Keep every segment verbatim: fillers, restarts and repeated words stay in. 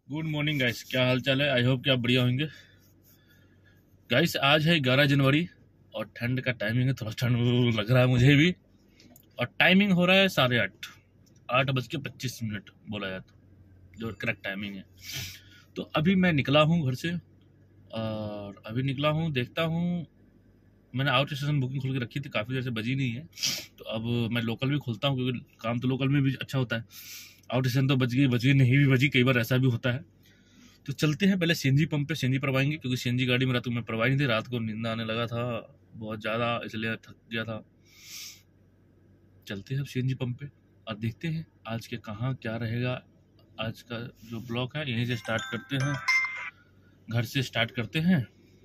Good morning guys, क्या हाल चाल है। आई होप कि आप बढ़िया होंगे। गाइस आज है ग्यारह जनवरी और ठंड का टाइमिंग है, थोड़ा ठंड लग रहा है मुझे भी। और टाइमिंग हो रहा है साढ़े आठ आठ बज के पच्चीस मिनट बोला जाए तो, जो करेक्ट टाइमिंग है। तो अभी मैं निकला हूँ घर से और अभी निकला हूँ, देखता हूँ। मैंने आउट स्टेशन बुकिंग खोल के रखी थी, काफ़ी देर से बजी नहीं है, तो अब मैं लोकल भी खोलता हूँ क्योंकि काम तो लोकल में भी अच्छा होता है। आउट स्टेशन तो बज गई बज गई नहीं भी बजी, कई बार ऐसा भी होता है। तो चलते हैं, पहले सीएनजी पंप पे सीएनजी भरवाएंगे क्योंकि सीएनजी गाड़ी में रात को मैं भरवाई नहीं थी। रात को नींद आने लगा था बहुत ज़्यादा, इसलिए थक गया था। चलते हैं अब सीएनजी पंप पे और देखते हैं आज के कहाँ क्या रहेगा। आज का जो ब्लॉग है यहीं से स्टार्ट करते हैं, घर से स्टार्ट करते हैं।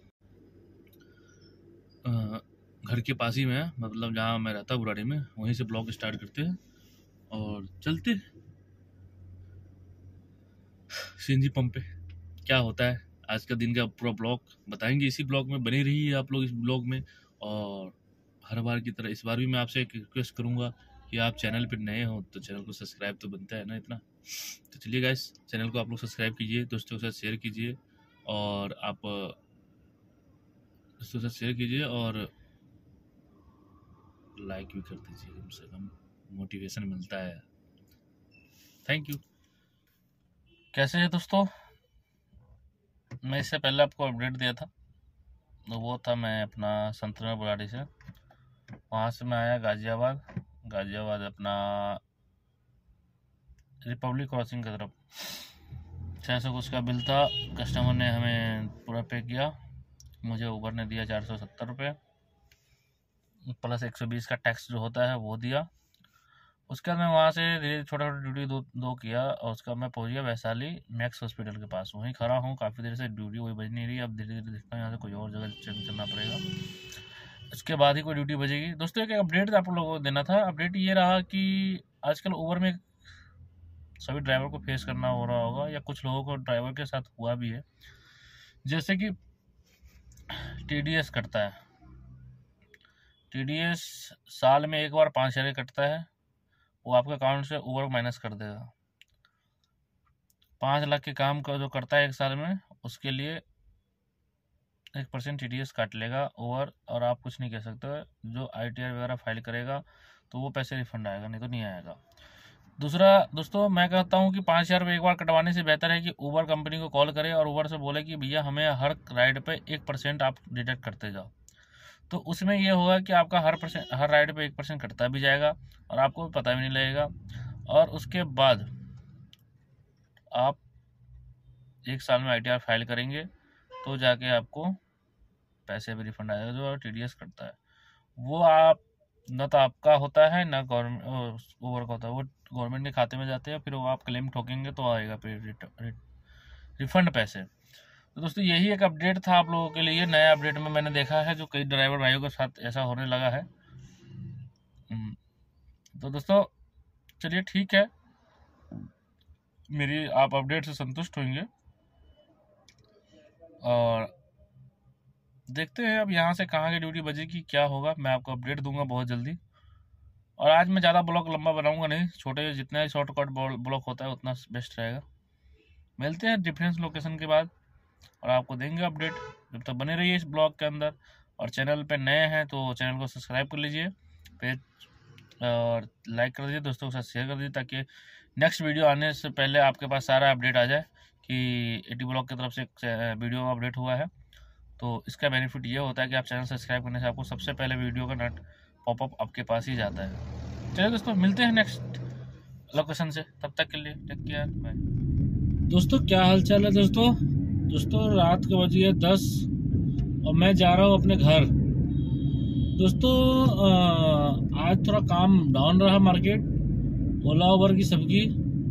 घर के पास ही में है, मतलब जहाँ मैं रहता हूँ बुराड़ी में, वहीं से ब्लॉग स्टार्ट करते हैं और चलते सीएनजी पंप पे। क्या होता है आज का दिन का पूरा ब्लॉग बताएंगे। इसी ब्लॉग में बने रहिए आप लोग, इस ब्लॉग में। और हर बार की तरह इस बार भी मैं आपसे एक रिक्वेस्ट करूंगा कि आप चैनल पर नए हो तो चैनल को सब्सक्राइब तो बनता है ना इतना। तो चलिए गाइस, चैनल को आप लोग सब्सक्राइब कीजिए, दोस्तों के साथ शेयर कीजिए और आप दोस्तों के साथ शेयर कीजिए और लाइक भी कर दीजिए, कम से कम मोटिवेशन मिलता है। Thank you. कैसे है दोस्तों? मैं इससे पहले आपको अपडेट दिया था, तो वो था मैं अपना संतनर बुराड़ी से, वहाँ से मैं आया गाज़ियाबाद गाज़ियाबाद अपना रिपब्लिक क्रॉसिंग की तरफ। छः सौ कुछ का बिल था, कस्टमर ने हमें पूरा पे किया। मुझे ऊबर ने दिया चार सौ सत्तर रुपये प्लस एक सौ बीस का टैक्स जो होता है वो दिया। उसके बाद मैं वहाँ से धीरे छोटा छोटा ड्यूटी दो दो किया और उसका मैं पहुँच गया वैशाली मैक्स हॉस्पिटल के पास। वहीं खड़ा हूँ काफ़ी देर से, ड्यूटी वही बज नहीं रही। अब धीरे धीरे देखता हूँ यहाँ से कोई और जगह चेंज करना पड़ेगा, उसके बाद ही कोई ड्यूटी बजेगी। दोस्तों एक अपडेट आप लोगों को देना था। अपडेट ये रहा कि आजकल ऊबर में सभी ड्राइवर को फेस करना हो रहा होगा, या कुछ लोगों को ड्राइवर के साथ हुआ भी है, जैसे कि टीडीएस कटता है। टीडीएस साल में एक बार पाँच हज़ार कटता है, वो आपके अकाउंट से ऊबर माइनस कर देगा। पाँच लाख के काम का जो करता है एक साल में, उसके लिए एक परसेंट टी डी एस काट लेगा ओवर, और आप कुछ नहीं कह सकते। जो आई टी आर वगैरह फाइल करेगा तो वो पैसे रिफंड आएगा, नहीं तो नहीं आएगा। दूसरा दोस्तों, मैं कहता हूँ कि पाँच हज़ार रुपये एक बार कटवाने से बेहतर है कि ऊबर कंपनी को कॉल करें और ऊबर से बोले कि भैया हमें हर राइड पे एक परसेंट आप डिडक्ट करते जाओ। तो उसमें ये होगा कि आपका हर परसेंट हर राइड पे एक परसेंट कटता भी जाएगा और आपको पता भी नहीं लगेगा। और उसके बाद आप एक साल में आई टी आर फाइल करेंगे तो जाके आपको पैसे भी रिफंड आएगा। जो टी डी एस कटता है वो आप न तो आपका होता है ना गवर्नमेंट ओवर का होता है, वो गवर्नमेंट के खाते में जाते हैं, फिर वो आप क्लेम ठोकेंगे तो आएगा फिर रिफंड पैसे। तो दोस्तों यही एक अपडेट था आप लोगों के लिए। नया अपडेट में मैंने देखा है जो कई ड्राइवर भाइयों के साथ ऐसा होने लगा है। तो दोस्तों चलिए ठीक है, मेरी आप अपडेट से संतुष्ट होंगे और देखते हैं अब यहाँ से कहाँ की ड्यूटी बजेगी, क्या होगा, मैं आपको अपडेट दूंगा बहुत जल्दी। और आज मैं ज़्यादा ब्लॉग लंबा बनाऊंगा नहीं, छोटे जितना ही शॉर्टकट ब्लॉग होता है उतना बेस्ट रहेगा। मिलते हैं डिफरेंस लोकेशन के बाद और आपको देंगे अपडेट। जब तक बने रहिए इस ब्लॉग के अंदर, और चैनल पे नए हैं तो चैनल को सब्सक्राइब कर लीजिए, पेज और लाइक कर दीजिए, दोस्तों के साथ शेयर कर दीजिए, ताकि नेक्स्ट वीडियो आने से पहले आपके पास सारा अपडेट आ जाए कि एटी ब्लॉग की तरफ से वीडियो अपडेट हुआ है। तो इसका बेनिफिट ये होता है कि आप चैनल सब्सक्राइब करने से आपको सबसे पहले वीडियो का नोट पॉपअप आपके पास ही जाता है। चलिए दोस्तों मिलते हैं नेक्स्ट लोकेशन से, तब तक के लिए टेक केयर, बाय। दोस्तों क्या हाल चाल है दोस्तों दोस्तों रात के बज गए दस और मैं जा रहा हूँ अपने घर। दोस्तों आज थोड़ा काम डाउन रहा मार्केट, ओला उबर की सबकी।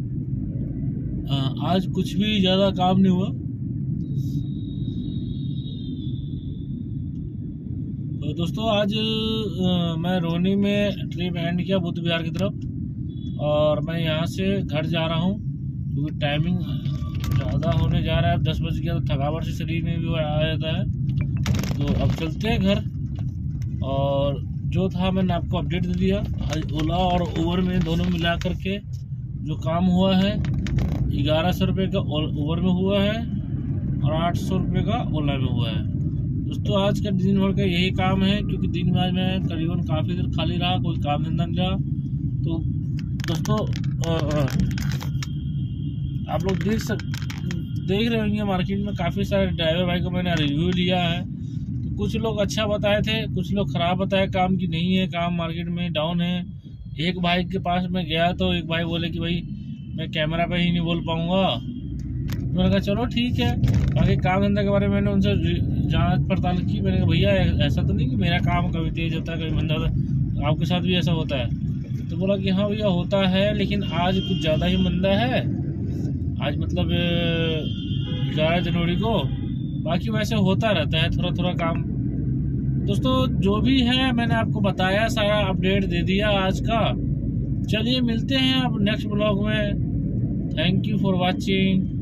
आज कुछ भी ज़्यादा काम नहीं हुआ। तो दोस्तों आज आ, मैं रोनी में ट्रिप एंड किया बुद्ध विहार की तरफ, और मैं यहाँ से घर जा रहा हूँ क्योंकि टाइमिंग ज़्यादा होने जा रहा है। दस बज गया तो थकावट से शरीर में भी आ जाता है। तो अब चलते हैं घर, और जो था मैंने आपको अपडेट दे दिया। आज ओला और उबर में दोनों मिला करके जो काम हुआ है ग्यारह सौ रुपये का ओवर में हुआ है और आठ सौ रुपये का ओला में हुआ है। दोस्तों आज का दिन भर का यही काम है, क्योंकि दिन में आज मैं करीबन काफ़ी देर खाली रहा, कोई काम धंधा नहीं रहा। तो दोस्तों आप लोग देख सक देख रहे होंगे मार्केट में काफ़ी सारे ड्राइवर भाई को मैंने रिव्यू लिया है। तो कुछ लोग अच्छा बताए थे, कुछ लोग ख़राब बताए काम की नहीं है, काम मार्केट में डाउन है। एक भाई के पास मैं गया तो एक भाई बोले कि भाई मैं कैमरा पे ही नहीं बोल पाऊँगा। मैंने कहा चलो ठीक है। बाकी काम धंधा के बारे में मैंने उनसे जांच पड़ताल की। मैंने कहा भैया ऐसा तो नहीं कि मेरा काम कभी तेज होता है कभी मंदा होता है, आपके साथ भी ऐसा होता है? तो बोला कि हाँ भैया होता है, लेकिन आज कुछ ज़्यादा ही मंदा है, आज मतलब ग्यारह जनवरी को। बाकी वैसे होता रहता है थोड़ा थोड़ा काम। दोस्तों जो भी है मैंने आपको बताया, सारा अपडेट दे दिया आज का। चलिए मिलते हैं अब नेक्स्ट ब्लॉग में। Thank you for watching.